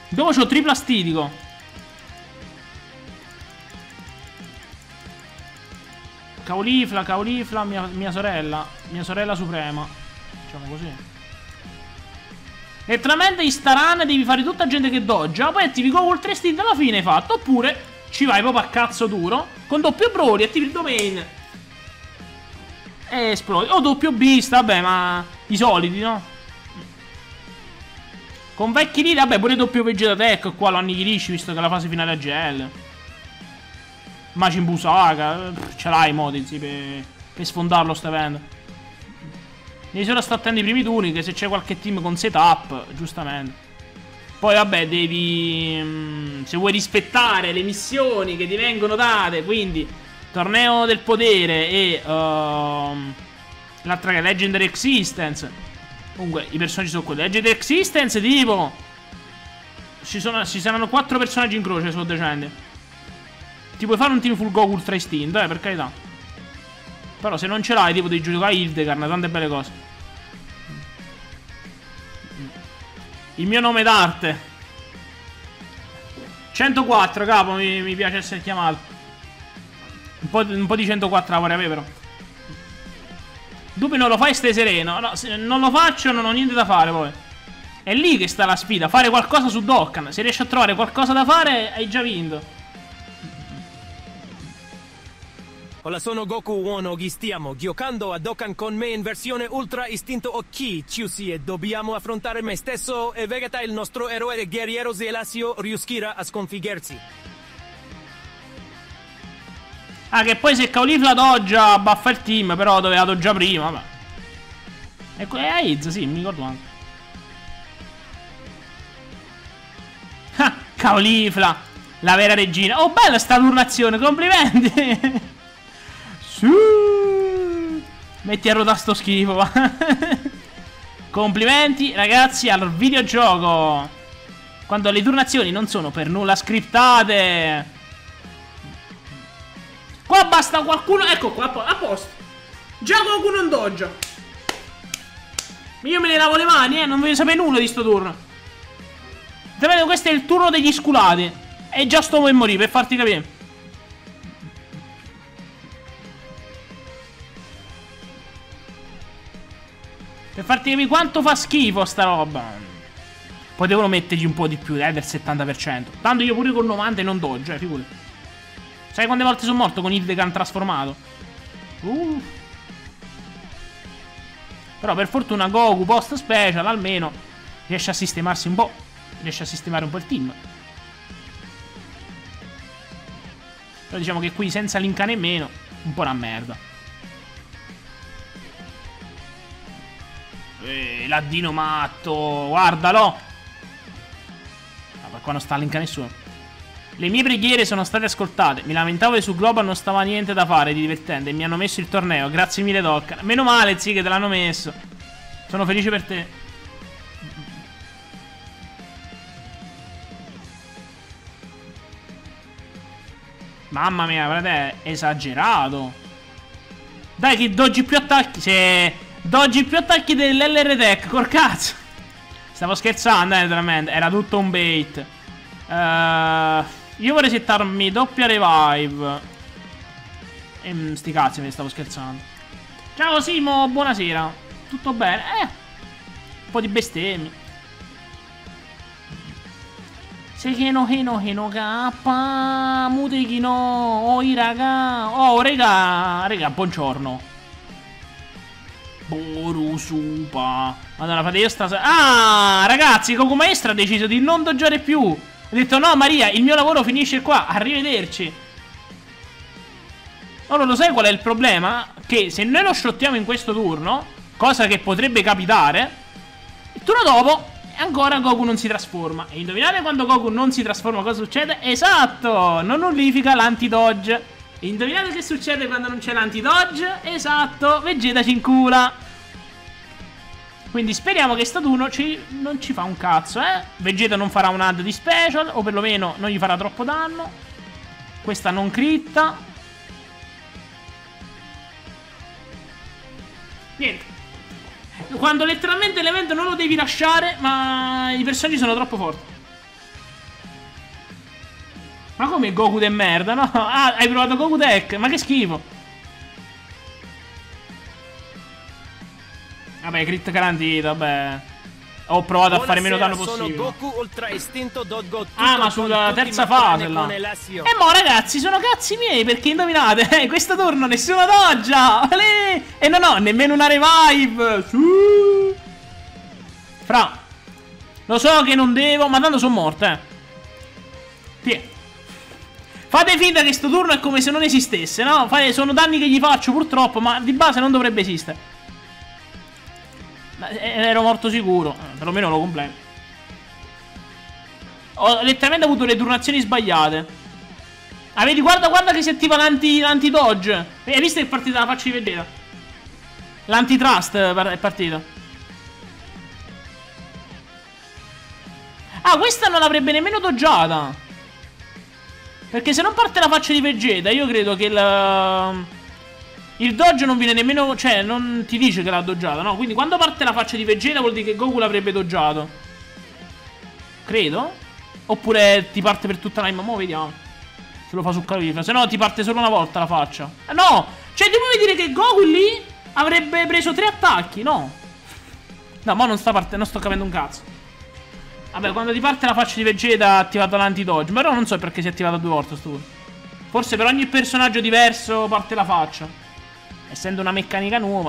Dopo c'ho triplo astidico. Caulifla, mia sorella. Mia sorella suprema. Diciamo così. Letteralmente in sta run devi fare tutta gente che doggia. Poi attivi Goku 3 stint alla fine hai fatto. Oppure ci vai proprio a cazzo duro. Con doppio Broly attivi il domain. E esplodi. O doppio Beast, vabbè, ma i soliti, no? Con vecchi lì, vabbè, pure doppio Vegeta Tech qua lo annichilisci visto che la fase finale a GL. Majin Buu Saga, ce l'hai i modi per sfondarlo sto evento. Devi solo stare attenti ai primi turni, che se c'è qualche team con setup, giustamente. Poi vabbè, devi... se vuoi rispettare le missioni che ti vengono date, quindi Torneo del Potere e l'altra che è Legendary Existence. Comunque i personaggi sono quelli. Legendary Existence tipo ci saranno 4 personaggi in croce, sono decenti. Ti puoi fare un team full Goku Ultra Instinto, per carità. Però se non ce l'hai tipo devi giocare a Hildegard, tante belle cose. Il mio nome d'arte 104, capo, mi piace essere chiamato. Un po' di 104 la vorrei avere però. Dupi non lo fai, stai sereno. No, se non lo faccio non ho niente da fare poi. È lì che sta la sfida, fare qualcosa su Dokkan. Se riesci a trovare qualcosa da fare hai già vinto. Hola, sono Goku Onogi, stiamo giocando a Dokkan con me in versione Ultra Istinto Oki, Chiusi, e dobbiamo affrontare me stesso e Vegeta, il nostro eroe guerriero Zelasio, riuscirà a sconfiggersi. Ah, che poi se Caulifla doggia buffa il team, però doveva doggia prima, vabbè. Ecco, è Aiz, sì, mi ricordo anche. Ah, Caulifla, la vera regina. Oh, bella sta turnazione, complimenti. Sì. Metti a rotare sto schifo, va. Complimenti, ragazzi, al videogioco. Quando le turnazioni non sono per nulla scriptate. Qua basta qualcuno. Ecco qua, a posto. Già qualcuno non doggia. Io me ne lavo le mani, non voglio sapere nulla di sto turno. Sapete, questo è il turno degli sculati. E già sto per morire, per farti capire. Per farti capire quanto fa schifo sta roba. Potevano mettergli un po' di più, del 70%. Tanto io pure con 90 non doggio, figurati. Sai quante volte sono morto con Hildegard trasformato? Però per fortuna Goku post special almeno riesce a sistemarsi un po'. Riesce a sistemare un po' il team. Però diciamo che qui senza Linka nemmeno un po' una merda. L'addino matto, guardalo. Ma qua non sta Linka nessuno. Le mie preghiere sono state ascoltate. Mi lamentavo che su Global non stava niente da fare di divertente e mi hanno messo il torneo. Grazie mille Dokkan. Meno male, sì, che te l'hanno messo. Sono felice per te. Mamma mia, frate, è esagerato. Dai che doggi più attacchi. Se doggi più attacchi dell'LR Tech, col cazzo. Stavo scherzando, veramente. Era tutto un bait. Io vorrei settarmi doppia revive. E sti cazzi, me ne stavo scherzando. Ciao Simo, buonasera. Tutto bene? Un po' di bestemmi. Sekeno heno kappa Mutekino. Oi raga. Oh raga, buongiorno. Borusupa. Madonna, fate io stasera. Ah, ragazzi, Goku Maestro ha deciso di non doggiare più. Ha detto no Maria, il mio lavoro finisce qua, arrivederci. Allora lo sai qual è il problema? Che se noi lo shottiamo in questo turno, cosa che potrebbe capitare, il turno dopo ancora Goku non si trasforma. E indovinate quando Goku non si trasforma cosa succede? Esatto, non nullifica l'anti-dodge. E indovinate che succede quando non c'è l'anti-dodge? Esatto, Vegeta ci incula. Quindi speriamo che sta turno non ci fa un cazzo, Vegeta non farà un add di special, o perlomeno non gli farà troppo danno. Questa non critta. Niente. Quando letteralmente l'evento non lo devi lasciare, ma i personaggi sono troppo forti. Ma come Goku de merda, no? Ah, hai provato Goku Tech, ma che schifo. Vabbè, crit garantita, vabbè. Ho provato a fare meno danno possibile. Goku Ultra Istinto Goku. Ah, ma sulla terza fase là. E mo ragazzi, sono cazzi miei, perché indovinate, questo turno nessuno doggia. E non ho nemmeno una revive. Fra. Lo so che non devo, ma tanto sono morto, Tiè. Fate finta che sto turno è come se non esistesse, no? Sono danni che gli faccio purtroppo, ma di base non dovrebbe esistere. Ero morto sicuro. Perlomeno lo completo. Ho letteralmente avuto le turnazioni sbagliate. Ah, vedi, guarda che si attiva l'anti-dodge. Hai visto che è partita la faccia di Vegeta? L'antitrust è partita. Ah, questa non l'avrebbe nemmeno doggiata. Perché se non parte la faccia di Vegeta, io credo che il dodge non viene nemmeno... Cioè, non ti dice che l'ha doggiata, no? Quindi quando parte la faccia di Vegeta vuol dire che Goku l'avrebbe doggiato. Credo. Oppure ti parte per tutta la... Mo' vediamo. Se lo fa su califra. Se no ti parte solo una volta la faccia. No! Cioè, ti vuoi dire che Goku lì avrebbe preso 3 attacchi? No. No, mo' non sta partendo, non sto capendo un cazzo. Vabbè, quando ti parte la faccia di Vegeta ha attivato l'anti-dodge. Però non so perché si è attivata 2 volte sto turno. Forse per ogni personaggio diverso parte la faccia, essendo una meccanica nuova.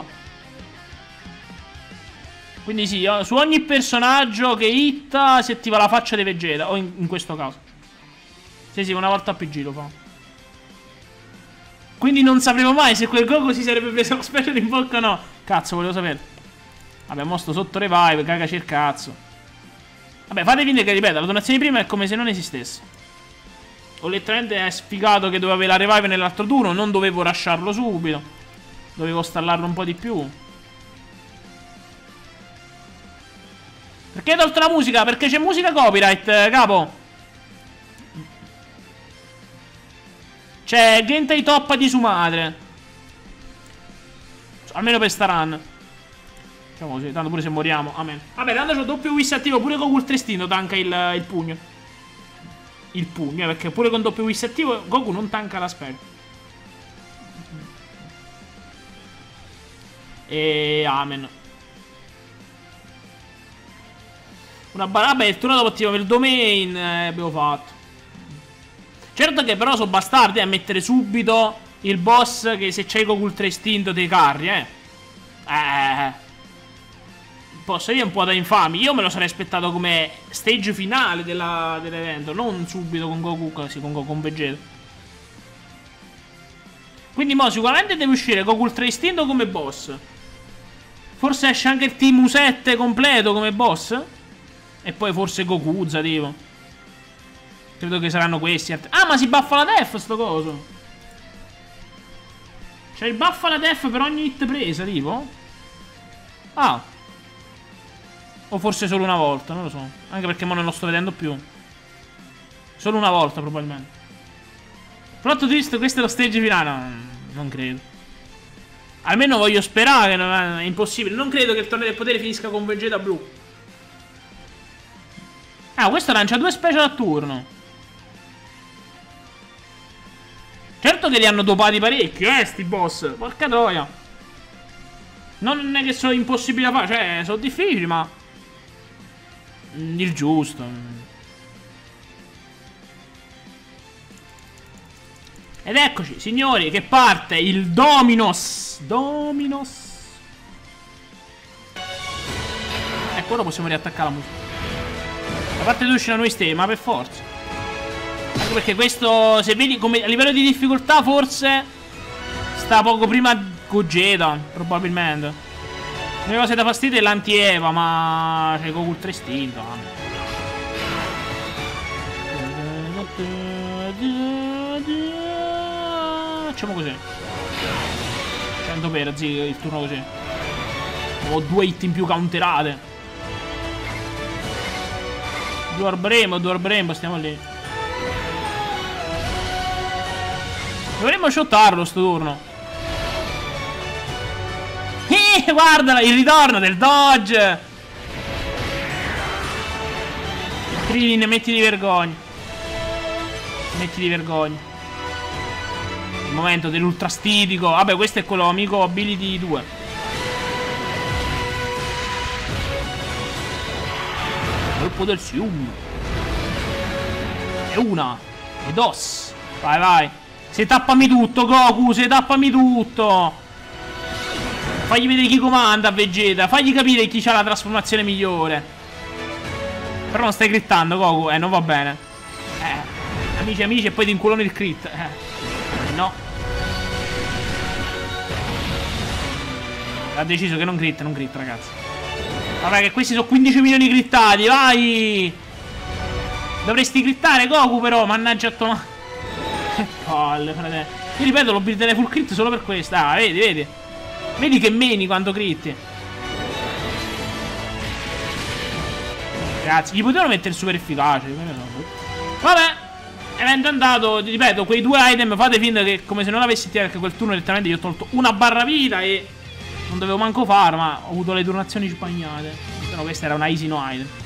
Quindi sì, su ogni personaggio che hitta si attiva la faccia di Vegeta. O in questo caso. Sì, una volta a PG lo fa. Quindi non sapremo mai se quel Goku si sarebbe preso lo special in bocca o no. Cazzo, volevo sapere. Vabbè, mo sto sotto revive, cagaci il cazzo. Vabbè, fate finta che, ripeto, la donazione di prima è come se non esistesse. Ho letteralmente è sfigato che dovevo avere la revive nell'altro turno. Non dovevo rusharlo subito. Dovevo stallarlo un po' di più. Perché hai tolto la musica? Perché c'è musica copyright, capo. C'è Gentai toppa di sua madre. Almeno per sta run. Diciamo così, tanto pure se moriamo, amen. Vabbè, tanto c'ho doppio wish attivo. Pure con Ultra Istinto tanca il pugno. Il pugno, perché pure con doppio wish attivo Goku non tanca la spell. E amen. Vabbè, il turno dopo attivo il domain. Abbiamo fatto. Certo che però sono bastardi a mettere subito il boss che se c'hai Goku Ultra Istinto dei carri, Posso dire un po' da infami. Io me lo sarei aspettato come stage finale dell'evento, non subito con Goku, con Vegeta. Quindi mo sicuramente deve uscire Goku Ultra Istinto come boss. Forse esce anche il Team U7 completo come boss. E poi forse Gokuza, tipo. Credo che saranno questi. Ah, ma si buffa la def sto coso. Cioè il buff alla def per ogni hit presa, tipo. Ah. O forse solo una volta, non lo so. Anche perché mo non lo sto vedendo più. Solo una volta probabilmente. Plot twist, questo è lo stage finale. No, non credo. Almeno voglio sperare che non è impossibile. Non credo che il torneo del potere finisca con Vegeta blu. Ah, questo lancia 2 special a turno. Certo che li hanno dopati parecchio, sti boss. Porca troia. Non è che sono impossibili da fare. Cioè, sono difficili, ma il giusto. Ed eccoci, signori, che parte il Dominos. Ecco, ora possiamo riattaccare la musica. La parte 2 uscirà noi stessi, ma per forza. Anche perché questo, se vedi, come a livello di difficoltà, forse sta poco prima Gogeta, probabilmente. L'unica cosa che dà fastidio è l'anti-Eva, ma c'è Goku Ultra Istinto. Facciamo così. 100 per, zi, il turno così. Ho 2 hit in più counterate. Dual Brembo, stiamo lì. Dovremmo shottarlo sto turno. Guardala, il ritorno del dodge. Krillin, metti di vergogna. Metti di vergogna. Il momento dell'ultra stitico. Vabbè, questo è quello amico ability 2. Colpo del fiume. E una. E dos. Vai, vai. Se tappami tutto, Goku. Se tappami tutto. Fagli vedere chi comanda a Vegeta. Fagli capire chi ha la trasformazione migliore. Però non stai crittando, Goku. Non va bene. Amici, amici, e poi ti inculano il crit. No. Ha deciso che non crit, ragazzi. Vabbè, che questi sono 15 milioni crittati, vai! Dovresti crittare, Goku, però, mannaggia a tua... Che palle, fratello. Io ripeto, lo builderei full crit solo per questo. Ah, vedi, vedi. Vedi che meni quando critti. Ragazzi, gli potevano mettere super efficace. Vabbè. Evento andato, ripeto, quei due item fate finta che come se non avessi tirato, perché quel turno direttamente io ho tolto una barra vita e non dovevo manco farlo, ma ho avuto le turnazioni sbagliate. Se no questa era una easy no item.